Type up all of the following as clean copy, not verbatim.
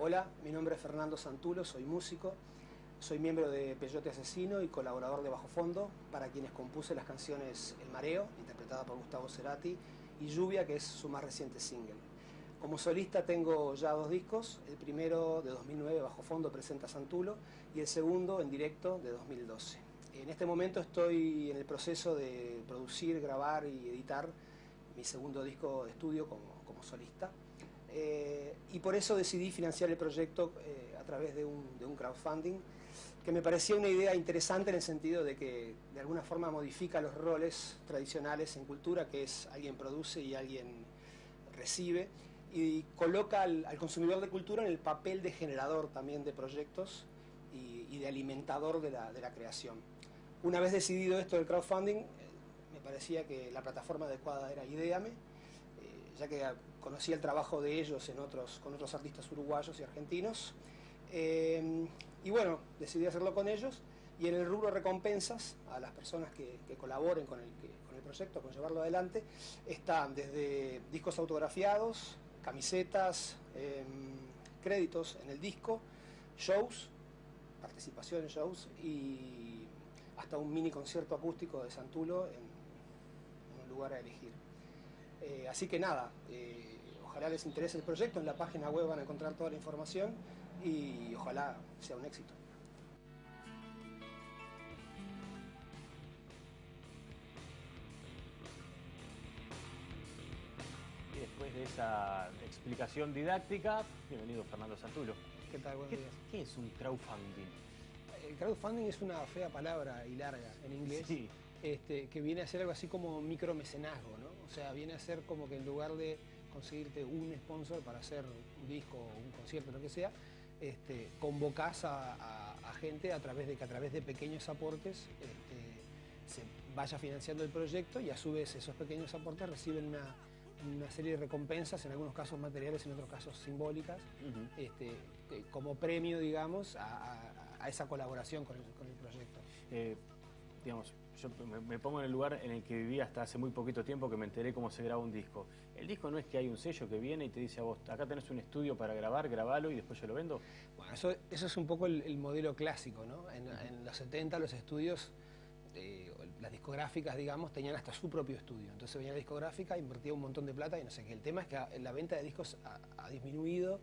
Hola, mi nombre es Fernando Santulo, soy músico, soy miembro de Peyote Asesino y colaborador de Bajo Fondo, para quienes compuse las canciones El Mareo, interpretada por Gustavo Cerati, y Lluvia, que es su más reciente single. Como solista tengo ya 2 discos, el primero de 2009, Bajo Fondo, presenta Santulo, y el segundo en directo de 2012. En este momento estoy en el proceso de producir, grabar y editar mi segundo disco de estudio como solista. Y por eso decidí financiar el proyecto a través de un crowdfunding, que me parecía una idea interesante en el sentido de que de alguna forma modifica los roles tradicionales en cultura, que es alguien produce y alguien recibe, y coloca al consumidor de cultura en el papel de generador también de proyectos y de alimentador de la creación. Una vez decidido esto del crowdfunding, me parecía que la plataforma adecuada era Ideame, ya que conocía el trabajo de ellos con otros artistas uruguayos y argentinos. Y bueno, decidí hacerlo con ellos, y en el rubro recompensas a las personas que colaboren con el proyecto, con llevarlo adelante, están desde discos autografiados, camisetas, créditos en el disco, shows, participación en shows y hasta un mini concierto acústico de Santulo en un lugar a elegir. Así que nada, ojalá les interese el proyecto. En la página web van a encontrar toda la información y ojalá sea un éxito. Y después de esa explicación didáctica, bienvenido Fernando Santulo. ¿Qué tal? Buenos días. ¿Qué es un crowdfunding? El crowdfunding es una fea palabra y larga en inglés, Sí. que viene a ser algo así como micromecenazgo, ¿no? O sea, viene a ser como que en lugar de conseguirte un sponsor para hacer un disco o un concierto, lo que sea, convocás a gente a través de pequeños aportes se vaya financiando el proyecto, y a su vez esos pequeños aportes reciben una serie de recompensas, en algunos casos materiales, en otros casos simbólicas, como premio, digamos, a esa colaboración con el proyecto. Digamos, yo me pongo en el lugar en el que viví hasta hace muy poquito tiempo, que me enteré cómo se graba un disco. El disco no es que hay un sello que viene y te dice a vos, acá tenés un estudio para grabar, grabalo y después yo lo vendo. Bueno, eso es un poco el modelo clásico, ¿no? En los 70 los estudios, las discográficas, digamos, tenían hasta su propio estudio. Entonces venía la discográfica, invertía un montón de plata y no sé qué. El tema es que la venta de discos ha disminuido,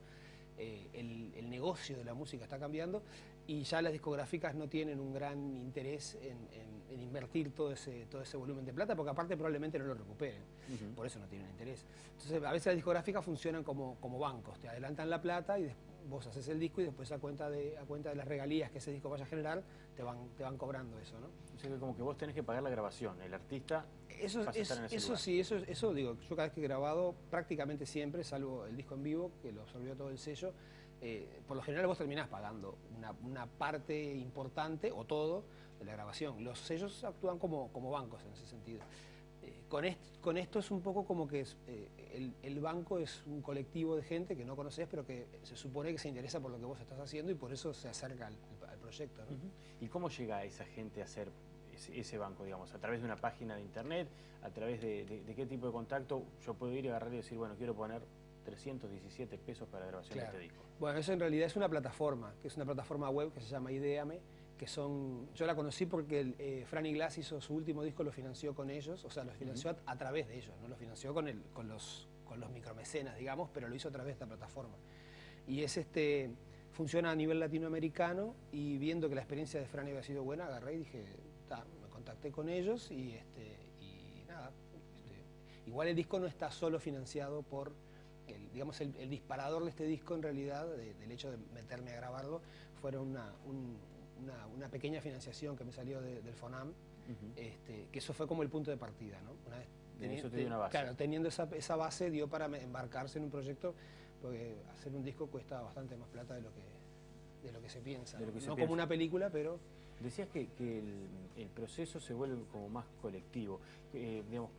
el negocio de la música está cambiando, y ya las discográficas no tienen un gran interés en invertir todo ese volumen de plata, porque aparte probablemente no lo recuperen. Por eso no tienen interés. Entonces a veces las discográficas funcionan como bancos, te adelantan la plata y vos haces el disco, y después a cuenta de las regalías que ese disco vaya a generar, te van cobrando eso, ¿no? O sea que como que vos tenés que pagar la grabación, el artista Eso pasa a estar en ese lugar. sí, eso digo, yo cada vez que he grabado, prácticamente siempre, salvo el disco en vivo, que lo absorbió todo el sello, por lo general vos terminás pagando una parte importante, o todo, de la grabación. Los sellos actúan como bancos en ese sentido. Con esto es un poco como que el banco es un colectivo de gente que no conoces, pero que se supone que se interesa por lo que vos estás haciendo, y por eso se acerca al proyecto, ¿no? ¿Y cómo llega esa gente a ser ese banco, digamos? ¿A través de una página de internet? ¿A través de qué tipo de contacto yo puedo ir y agarrar y decir, bueno, quiero poner 317 pesos para la grabación de este disco? Bueno, eso en realidad es una plataforma, que es una plataforma web que se llama Ideame, yo la conocí porque Franny Glass hizo su último disco, lo financió con ellos, o sea, lo financió a través de ellos, no lo financió con los micromecenas, digamos, pero lo hizo a través de esta plataforma. Y funciona a nivel latinoamericano, y viendo que la experiencia de Franny había sido buena, agarré y dije, me contacté con ellos y nada. Igual el disco no está solo financiado por, digamos, el disparador de este disco, en realidad, del hecho de meterme a grabarlo, fueron una pequeña financiación que me salió del FONAM, que eso fue como el punto de partida, ¿no? Una vez eso te dio una base. Claro, teniendo esa base dio para embarcarse en un proyecto, porque hacer un disco cuesta bastante más plata de lo que se piensa. No como una película, pero... Decías que el proceso se vuelve como más colectivo. Digamos,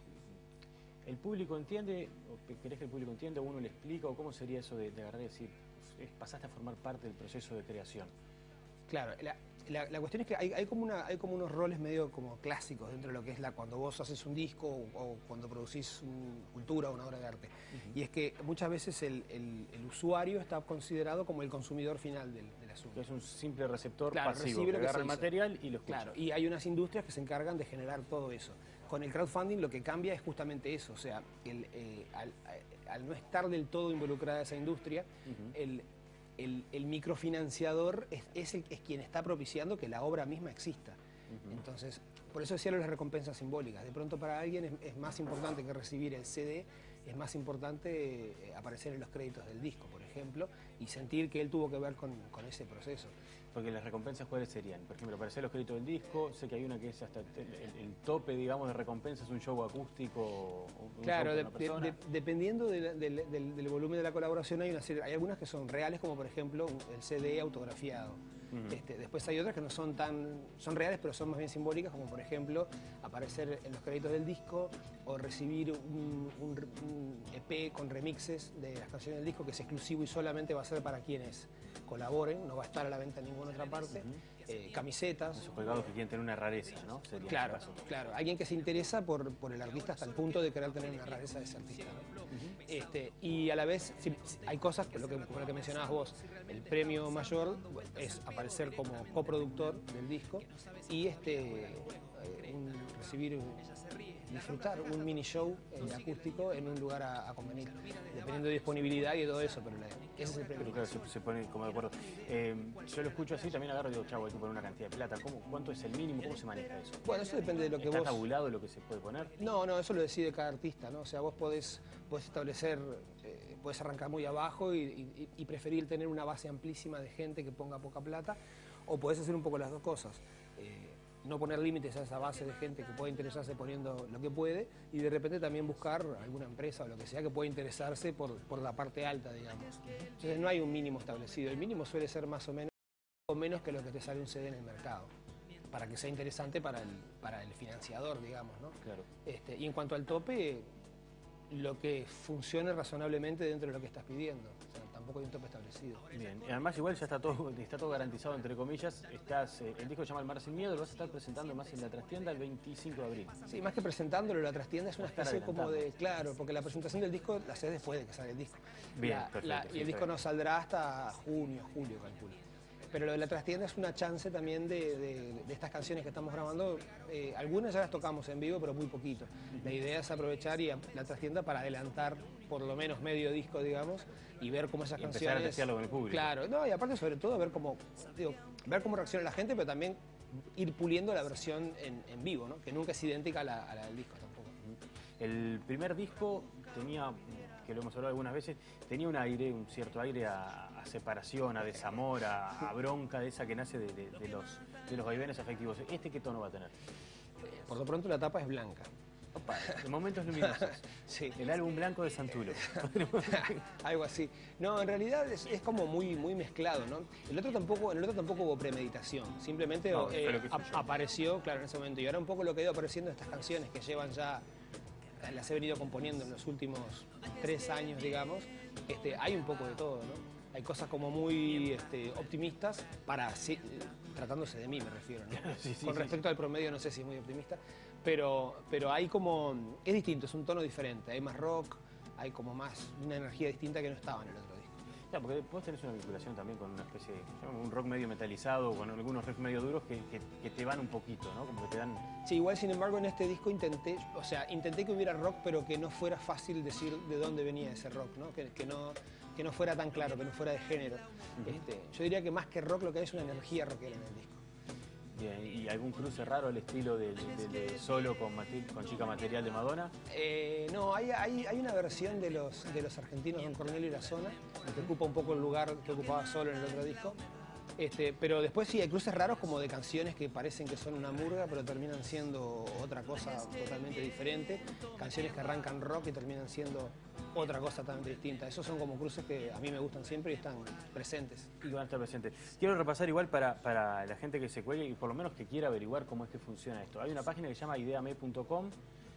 ¿el público entiende, o querés que el público entienda, o uno le explica, o cómo sería eso de agarrar y decir, pasaste a formar parte del proceso de creación? Claro, la cuestión es que hay como unos roles medio como clásicos dentro de lo que es cuando vos haces un disco o cuando producís cultura o una obra de arte. Y es que muchas veces el usuario está considerado como el consumidor final del asunto. Que es un simple receptor claro, pasivo, que agarra el material y lo escucha. Claro, y hay unas industrias que se encargan de generar todo eso. Con el crowdfunding lo que cambia es justamente eso, o sea, al no estar del todo involucrada esa industria, el microfinanciador es quien está propiciando que la obra misma exista. Entonces, por eso decía las recompensas simbólicas. De pronto para alguien es más importante que recibir el CD, es más importante aparecer en los créditos del disco, por ejemplo, y sentir que él tuvo que ver con ese proceso. Porque las recompensas, ¿cuáles serían? Por ejemplo, aparecer los créditos del disco, sé que hay una que es hasta el tope, digamos, de recompensas, un show acústico o un claro, show con una persona. Dependiendo del volumen de la colaboración, hay algunas que son reales, como por ejemplo el CD autografiado. Después hay otras que no son son reales, pero son más bien simbólicas, como por ejemplo aparecer en los créditos del disco o recibir un EP con remixes de las canciones del disco que es exclusivo y solamente va a ser para quienes colaboren, no va a estar a la venta en ninguna otra parte. Camisetas. Esos colgados que quieren tener una rareza, ¿no? Sería claro, claro. Alguien que se interesa por el artista hasta el punto de querer tener una rareza de ese artista, ¿no? Y a la vez hay cosas, como lo que mencionabas vos, el premio mayor es aparecer como coproductor del disco y disfrutar un mini show acústico en un lugar a convenir, dependiendo de disponibilidad y de todo eso, pero ese es el premio. Pero claro, se pone como de acuerdo. Yo lo escucho así, también agarro y digo, chavo, hay que poner una cantidad de plata. ¿Cuánto es el mínimo? ¿Cómo se maneja eso? Bueno, eso depende de lo que ¿Está tabulado lo que se puede poner? No, eso lo decide cada artista, ¿no? O sea, vos podés establecer, podés arrancar muy abajo y preferir tener una base amplísima de gente que ponga poca plata, o podés hacer un poco las dos cosas. No poner límites a esa base de gente que pueda interesarse poniendo lo que puede y de repente también buscar alguna empresa o lo que sea que pueda interesarse por la parte alta, digamos. Entonces no hay un mínimo establecido. El mínimo suele ser más o menos que lo que te sale un CD en el mercado, para que sea interesante para el financiador, digamos, ¿no? Claro. Y en cuanto al tope, lo que funcione razonablemente dentro de lo que estás pidiendo. O sea, tampoco hay un tope establecido. Bien, y además igual ya está todo garantizado, entre comillas. El disco se llama El Mar Sin Miedo, lo vas a estar presentando más en la trastienda el 25 de abril. Sí, más que presentándolo, la trastienda es una especie como de... Claro, porque la presentación del disco la haces después de que sale el disco. Bien, perfecto. Y el disco no saldrá hasta junio, julio, calculo. Pero lo de la trastienda es una chance también de estas canciones que estamos grabando. Algunas ya las tocamos en vivo, pero muy poquito. La idea es aprovechar la trastienda para adelantar por lo menos medio disco, digamos, y ver cómo esas canciones... Empezar a testearlo con el público. Claro, no, y aparte sobre todo ver cómo reacciona la gente, pero también ir puliendo la versión en vivo, ¿no? Que nunca es idéntica a la del disco tampoco. El primer disco tenía, que lo hemos hablado algunas veces, tenía un cierto aire a separación, a desamor, a bronca de esa que nace de los vaivenes afectivos. ¿Qué tono va a tener? Por lo pronto la tapa es blanca. Opa, de momentos luminosos. Sí. El álbum blanco de Santulo. Algo así. No, en realidad es como muy mezclado, ¿no? En el otro tampoco hubo premeditación. Simplemente apareció, claro, en ese momento. Y ahora un poco lo que ha ido apareciendo estas canciones que llevan ya... las he venido componiendo en los últimos 3 años, digamos, hay un poco de todo, ¿no? Hay cosas como muy optimistas, tratándose de mí me refiero, ¿no? Sí, con respecto al promedio no sé si es muy optimista, pero hay como, es distinto, es un tono diferente, hay más rock, hay como más, una energía distinta que no estaba en el otro disco. Claro, porque vos tenés una vinculación también con una especie de un rock medio metalizado, con algunos riffs medio duros que te van un poquito, ¿no? Como que te dan... Sí, igual sin embargo en este disco intenté que hubiera rock, pero que no fuera fácil decir de dónde venía ese rock, ¿no? Que no fuera tan claro, que no fuera de género. Yo diría que más que rock lo que hay es una energía rockera en el disco. Bien, ¿y algún cruce raro al estilo del Solo con Chica Material de Madonna? No, hay una versión de los argentinos Don Cornelio y la Zona, que ocupa un poco el lugar que ocupaba Solo en el otro disco. Pero después sí hay cruces raros como de canciones que parecen que son una murga, pero terminan siendo otra cosa totalmente diferente. Canciones que arrancan rock y terminan siendo otra cosa tan distinta. Esos son como cruces que a mí me gustan siempre y están presentes. Y van a estar presentes. Quiero repasar igual para la gente que se cuelgue y por lo menos que quiera averiguar cómo es que funciona esto. Hay una página que se llama ideame.com,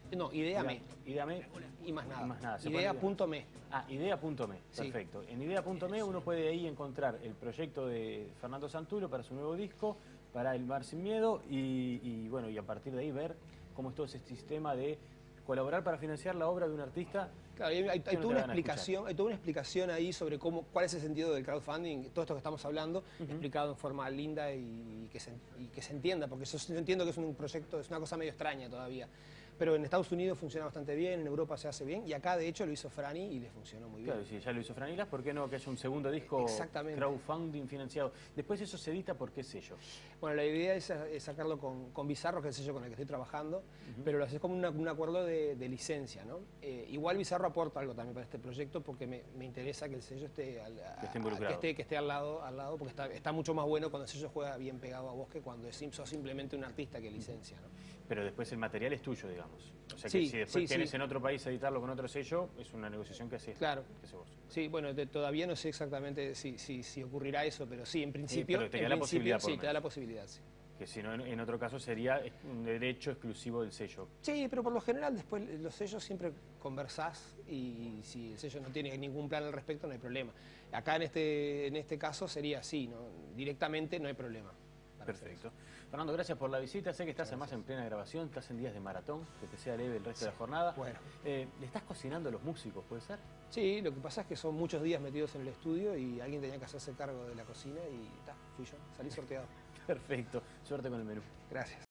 No, Ideame. Ideame. Y más nada. Y más nada. Idea.me. Ah, idea.me, perfecto. Sí. En idea.me uno puede ahí encontrar el proyecto de Fernando Santulo para su nuevo disco, para El Mar Sin Miedo, y bueno, y a partir de ahí ver cómo es todo ese sistema de colaborar para financiar la obra de un artista. Claro, hay toda una explicación ahí sobre cuál es el sentido del crowdfunding, todo esto que estamos hablando, explicado en forma linda y que se entienda, porque yo entiendo que es un proyecto, es una cosa medio extraña todavía. Pero en Estados Unidos funciona bastante bien, en Europa se hace bien, y acá de hecho lo hizo Franny y le funcionó muy bien. Claro, si ya lo hizo Franny Glass, ¿por qué no que haya un segundo disco crowdfunding financiado? Después eso se edita, ¿por qué sello? Bueno, la idea es sacarlo con Bizarro, que es el sello con el que estoy trabajando, pero lo haces como un acuerdo de licencia, ¿no? Igual Bizarro aporta algo también para este proyecto, porque me interesa que el sello esté involucrado. Que esté al lado, porque está mucho más bueno cuando el sello juega bien pegado a vos que cuando sos simplemente un artista que licencia, ¿no? Pero después el material es tuyo, digamos. O sea que si después tienes en otro país editarlo con otro sello, es una negociación que haces. Claro. vos. Sí, bueno, todavía no sé exactamente si ocurrirá eso, pero sí, en principio. Pero te da la posibilidad. Sí, te da la posibilidad, sí. Que si no, en otro caso sería un derecho exclusivo del sello. Sí, pero por lo general después los sellos siempre conversás y si el sello no tiene ningún plan al respecto no hay problema. Acá en este caso sería así, ¿no? Directamente no hay problema. Perfecto. Fernando, gracias por la visita. Sé que estás además en plena grabación, estás en días de maratón, que te sea leve el resto de la jornada. Bueno. ¿Le estás cocinando a los músicos, puede ser? Sí, lo que pasa es que son muchos días metidos en el estudio y alguien tenía que hacerse cargo de la cocina y fui yo, salí sorteado. Perfecto. Suerte con el menú. Gracias.